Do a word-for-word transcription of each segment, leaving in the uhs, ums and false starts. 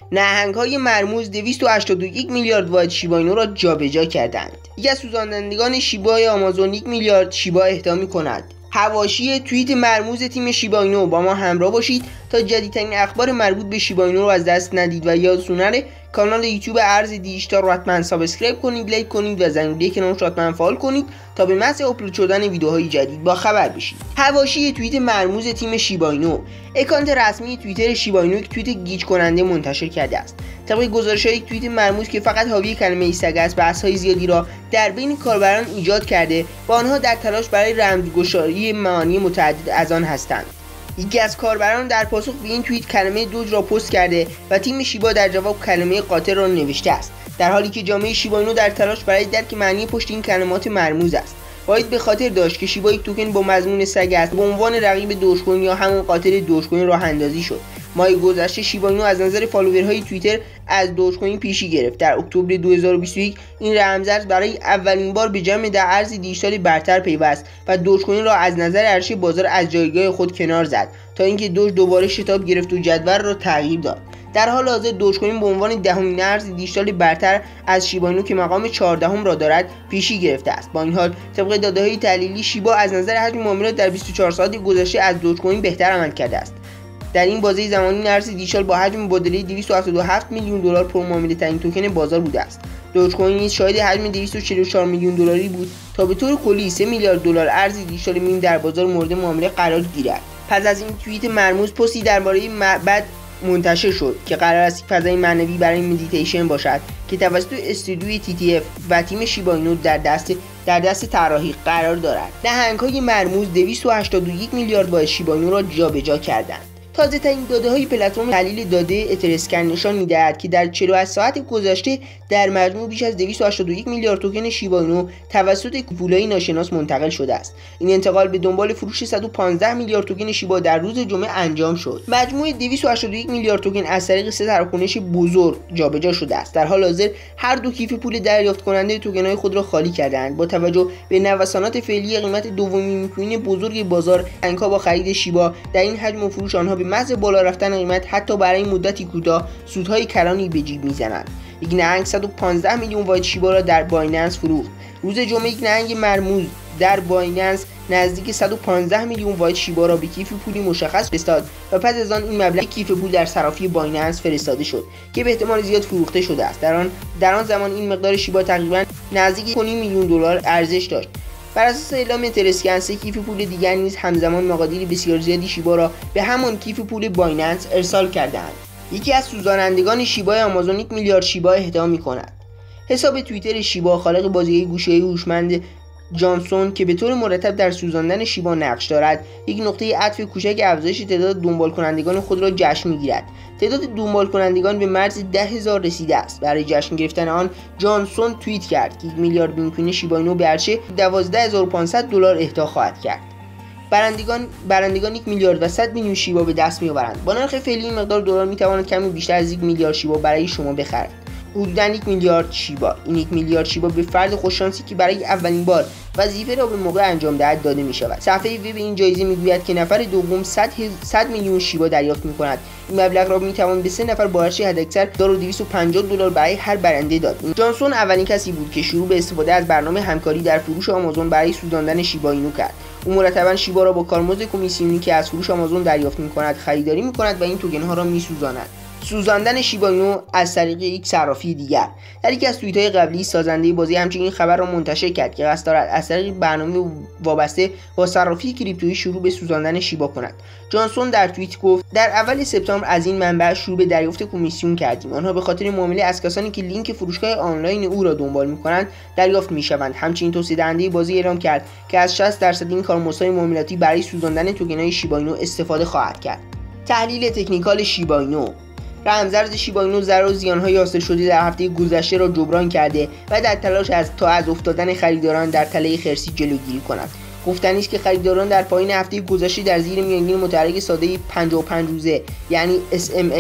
نهنگ‌های مرموز دویست و هشتاد و یک میلیارد واحد شیبا اینو را جابجا کردند. یکی از سوزاندگان شیبای آمازون یک میلیارد شیبا اهدا می‌کند. حواشی توییت مرموز تیم شیبا اینو با ما همراه باشید تا جدیدترین اخبار مربوط به شیبا اینو رو از دست ندید و یادتون نره کانال یوتیوب ارز دیجیتال رو حتما سابسکرایب کنید، لایک کنید و زنگوله کنارش رو حتما فعال کنید تا به محض آپلود شدن ویدیوهای جدید با خبر بشید. حواشی توییت مرموز تیم شیبا اینو. اکانت رسمی توییتر شیبا اینو یک توییت گیج کننده منتشر کرده است. طبق گزارش‌های یک توییت مرموز که فقط حاوی کلمه سگ است، بحث‌های زیادی را در بین کاربران ایجاد کرده و آنها در تلاش برای رمزگشایی معانی متعدد از آن هستند. یکی از کاربران در پاسخ به این توییت کلمه دوج را پست کرده و تیم شیبا در جواب کلمه قاتل را نوشته است، در حالی که جامعه شیبا اینو در تلاش برای درک معنی پشت این کلمات مرموز است. باید به خاطر داشت که شیبا یک توکن با مضمون سگ است، به عنوان رقیب دوج کوین یا همون قاتل دوج کوین راه اندازی شد. ماه گذشته شیبا اینو از نظر فالوورهای توییتر از دوج کوین پیشی گرفت. در اکتبر دو هزار و بیست و یک این رمزارز برای اولین بار به جمع در ارز دیجیتال برتر پیوست و دوج کوین را از نظر عرشه بازار از جایگاه خود کنار زد تا اینکه دوج دوباره شتاب گرفت و جدول را تغییر داد. در حال حاضر دوج کوین به عنوان دهمین ارز دیجیتال برتر از شیبا اینو که مقام چهاردهم را دارد پیشی گرفته است. با این حال طبق داده‌های تحلیلی شیبا از نظر حجم معاملات در بیست و چهار ساعت گذشته از دوج کوین بهتر عمل کرده است. در این بازه زمانی این ارز دیجیتال با حجم مبادله دویست و هفتاد و هفت میلیون دلار پرمعامله ترین توکن بازار بوده است. دوج کوین نیز شاهد حجم دویست و چهل و چهار میلیون دلاری بود تا به طور کلی سه میلیارد دلار ارز دیجیتال میم در بازار مورد معامله قرار گیرد. پس از این توییت مرموز پستی درباره معبد منتشر شد که قرار است فضای معنوی برای مدیتیشن باشد که توسط استودیوی تی تی اف و تیم شیبا اینو در دست در دست طراحی قرار دارد. نهنگ‌های مرموز دویست و هشتاد و یک میلیارد واحد شیبا اینو را جابجا کردند. تازه ترین داده های پلتفرم تحلیل داده اترسکن نشان می‌دهد که در چهل و هشت ساعت گذشته در مجموع بیش از دویست و هشتاد و یک میلیارد توکن شیبا اینو توسط پولای ناشناس منتقل شده است. این انتقال به دنبال فروش صد و پانزده میلیارد توکن شیبا در روز جمعه انجام شد. مجموع دویست و هشتاد و یک میلیارد توکن از طریق سه تراکنش بزرگ جابجا شده است. در حال حاضر هر دو کیف پول دریافت کننده توکن های خود را خالی کردند. با توجه به نوسانات فعلی قیمت دومین کوین بزرگ بازار، انکا با خرید شیبا در این حجم و فروش آنها به محض بالا رفتن قیمت حتی برای مدتی کوتاه سودهای کلانی به جیب میزنند. یک نهنگ صد و پانزده میلیون واحد شیبا را در بایننس فروخت. روز جمعه یک نهنگ مرموز در بایننس نزدیک صد و پانزده میلیون واحد شیبا را به کیف پولی مشخص فرستاد و پس از آن این مبلغ کیف پول در صرافی بایننس فرستاده شد که به احتمال زیاد فروخته شده است. در آن در آن زمان این مقدار شیبا تقریبا نزدیک یک میلیون دلار ارزش داشت. بر اساس اعلام ترسکن سه کیف پول دیگر نیز همزمان مقادیر بسیار زیادی شیبا را به همان کیف پول بایننس ارسال کردند. یکی از سوزانندگان شیبای آمازون یک میلیارد شیبا اهدا می‌کند. حساب توییتر شیبا، خالق بازی‌های گوشه‌ای هوشمند جانسون که به طور مرتب در سوزاندن شیبا نقش دارد، یک نقطه عطف کوچک افزایش تعداد دنبال کنندگان خود را جشن می‌گیرد. تعداد دنبال کنندگان به مرز ده هزار رسیده است. برای جشن گرفتن آن، جانسون توییت کرد که یک میلیارد بیت کوین شیبا اینو به ارزش دوازده هزار و پانصد دلار اهدا خواهد کرد. برندگان برندگان یک میلیارد و صد میلیون شیبا به دست می‌آورند. با نرخ فعلی این مقدار دلار می‌تواند کمی بیشتر از یک میلیارد شیبا برای شما بخرد. حدوداً یک میلیارد شیبا. این یک میلیارد شیبا به فرد خوششانسی که برای اولین بار وظیفه را به موقع انجام دهد داده می شود. صفحه وب این جایزه میگوید که نفر دوم صد میلیون شیبا دریافت می کند. این مبلغ را می توان به سه نفر با ارزش حداکثر هزار و دویست و پنجاه دلار برای هر برنده داد. جانسون اولین کسی بود که شروع به استفاده از برنامه همکاری در فروش آمازون برای سوزاندن شیبا اینو کرد. او مرتبا شیبا را با کارمزد کمیسیونی که از فروش آمازون دریافت می کند خریداری می کند و این توکن ها را می سوزاند. سوزاندن شیبا اینو از طریق یک صرافی دیگر. در یکی از توییت‌های قبلی سازنده بازی همچنین خبر را منتشر کرد که قصد دارد از طریق برنامه وابسته با صرافی کریپتویی شروع به سوزاندن شیبا کند. جانسون در توییت گفت: در اول سپتامبر از این منبع شروع به دریافت کمیسیون کردیم. آنها به خاطر معامله از کسانی که لینک فروشگاه آنلاین او را دنبال می‌کنند دریافت می‌شوند. همچنین توسعه دهنده بازی اعلام کرد که از شصت درصد این کارمزدهای معاملاتی برای سوزاندن توکن‌های شیبا اینو استفاده خواهد کرد. تحلیل تکنیکال شیبا اینو. رمزارز شیبا اینو ضرر و زیان‌های حاصل شده در هفته گذشته را جبران کرده و در تلاش از تا از افتادن خریداران در تله خرسی جلوگیری کند. گفتنی است که خریداران در پایان هفته گذشته در زیر میانگین متحرک ساده پنجاه و پنج روزه یعنی اس ام ای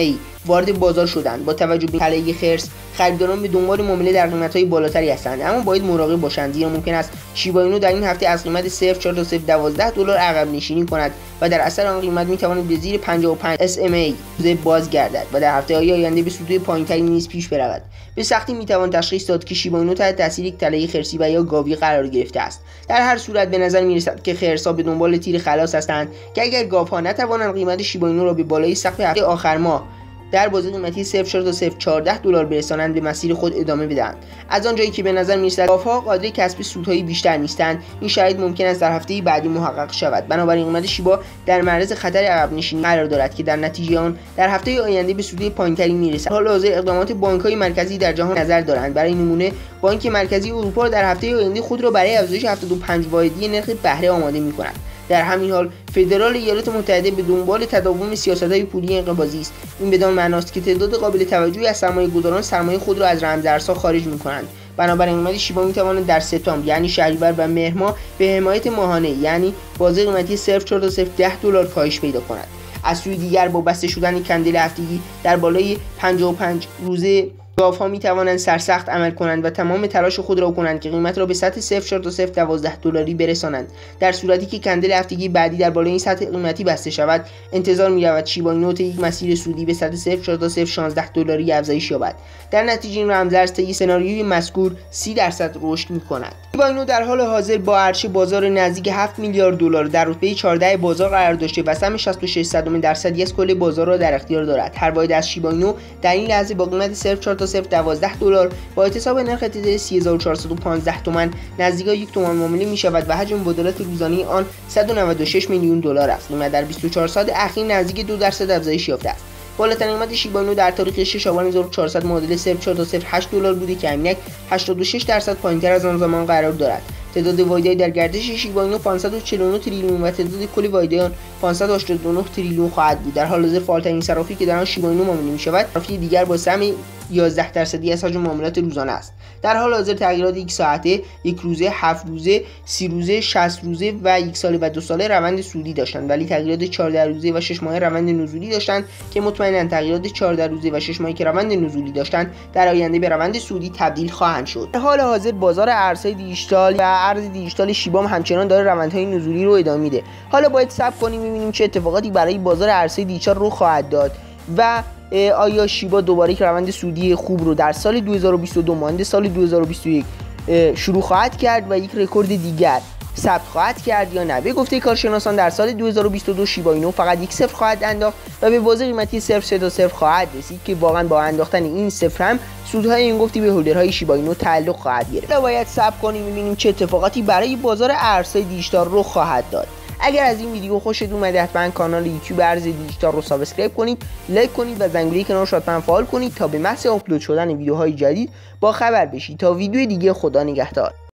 وارد بازار شدند. با توجه به تله خرس خریداران به دنبال معامله در قیمت‌های بالاتری هستند، اما باید مراقب باشند زیرا ممکن است شیبا اینو در این هفته از قیمت صفر چهار تا صفر دوازده دلار عقب نشینی کند و در اثر آن قیمت می‌تواند به زیر پنجاه و پنج اس ام ای بازگردد و در هفته‌های آینده به سودهای پایین‌تری نیز پیش برود. به سختی می‌توان تشخیص داد که شیبا اینو تحت تاثیر یک تله خرسی و یا گاوی قرار گرفته است. در هر صورت به نظر می‌رسد که خرس‌ها به دنبال تیر خلاص هستند که اگر گاوها نتوانند قیمت شیبا اینو را به بالای سقف هفته آخر ماه در بازه قیمتی صفر چهار تا صفر چهارده دلار برسانند به مسیر خود ادامه بدهند. از آنجایی که به نظر می‌رسد گاوها قادر کسب سودهای بیشتر نیستند، این شرایط ممکن است در هفته بعدی محقق شود. بنابراین قیمت شیبا در معرض خطر عقب نشینی قرار دارد که در نتیجه آن در هفته آینده به سودهای پایین‌تری می‌رسد. حال حاضر اقدامات بانک‌های مرکزی در جهان نظر دارند. برای نمونه بانک مرکزی اروپا در هفته آینده خود را برای افزایش هفتاد و پنج واحدی نرخ بهره آماده می‌کند. در همین حال فدرال ایالات متحده به دنبال تداوم سیاست‌های پولی انقباضی است. این بدان معناست که تعداد قابل توجهی از سرمایه‌گذاران سرمایه خود را از رمزارزها خارج می‌کنند. بنابراین قیمت شیبا می‌تواند در سپتامبر یعنی شهریور و مهر ماه به حمایت ماهانه یعنی بازه قیمتی صفر چهار تا صفر ده دلار کاهش پیدا کند. از سوی دیگر با بسته شدن کندل هفتگی در بالای پنجاه و پنج روزه گاوها می توانند سرسخت عمل کنند و تمام تلاش خود را کنند که قیمت را به سطح صفر چهار تا صفر دوازده دلاری برسانند. در صورتی که کندل هفتگی بعدی در بالای این سطح قیمتی بسته شود، انتظار می رود شیبا اینو طی یک مسیر سودی به سطح صفر چهار تا صفر شانزده دلاری افزایش یابد. در نتیجه این رمزارز طی سناریوی مذکور سی درصد رشد می کند. شیبا اینو در حال حاضر با ارزش بازار نزدیک هفت میلیارد دلار در رتبه چهارده بازار قرار داشته و سهم شصت و شش صدم درصدی از کل بازار را در اختیار دارد. هر واحد از شیبا اینو در این لحظه با قیمت صفر چهار تا صفر دوازده دلار با اعتصاب نرخ تدر سی هزار و چهارصد و پانزده تومان نزدیک یک تومان معامله می شود و حجم مبادلات روزانه آن صد و نود و شش میلیون دلار است. قیمت در بیست و چهار ساعت اخیر نزدیک دو درصد افزایش یافته است. بالاترین قیمت شیبا اینو در تاریخ شش آبان هزار و چهارصد معادل صفر چهار تا صفر هشت دلار بوده که همینک هشتاد و شش درصد پایینتر از آن زمان قرار دارد. تعداد واحدهای در گردش شیبا اینو پانصد و چهل و نه تریلیون و تعداد کل واحدهای پانصد و هشتاد و نه تریلیون خواهد بود. در حال حاضر فعالترین صرافی که در آن شیبا اینو معامله می شود صرافی دیگر با سهم یازده درصدی از حجم معاملات روزانه است. در حال حاضر تغییرات یک ساعته، یک روزه، هفت روزه، سی روزه، شصت روزه و یک ساله و دو ساله روند سودی داشتند، ولی تغییرات چهارده روزه و شش ماهه روند نزولی داشتند که مطمئنا تغییرات چهارده روزه و شش ماهه که روند نزولی داشتند در آینده به روند سودی تبدیل خواهند شد. در حال حاضر بازار ارزهای دیجیتال و ارز دیجیتال شیبا همچنان داره روندهای نزولی رو ادامه میده. حالا باید صبر کنیم ببینیم چه اتفاقاتی برای بازار ارزهای دیجیتال رخ خواهد داد و آیا شیبا دوباره یک روند سودی خوب رو در سال دو هزار و بیست و دو مانند سال دو هزار و بیست و یک شروع خواهد کرد و یک رکورد دیگر ثبت خواهد کرد یا نه؟ به گفته کارشناسان در سال دو هزار و بیست و دو شیبا اینو فقط یک صفر خواهد انداخت و به بازه قیمتی صفر سه تا صفر خواهد رسید که واقعا با انداختن این صفر هم سودهای این گفتی به هولدرهای شیبا اینو تعلق خواهد گرفت. باید صبر کنیم ببینیم چه اتفاقاتی برای بازار ارزهای دیجیتال رخ خواهد داد. اگر از این ویدیو خوشت اومده حتما کانال یوتیوب ارز دیجیتال رو سابسکرایب کنید، لایک کنید و زنگوله کنارش حتما فعال کنید تا به محض آپلود شدن ویدیوهای جدید با خبر بشید. تا ویدیو دیگه، خدا نگهدار.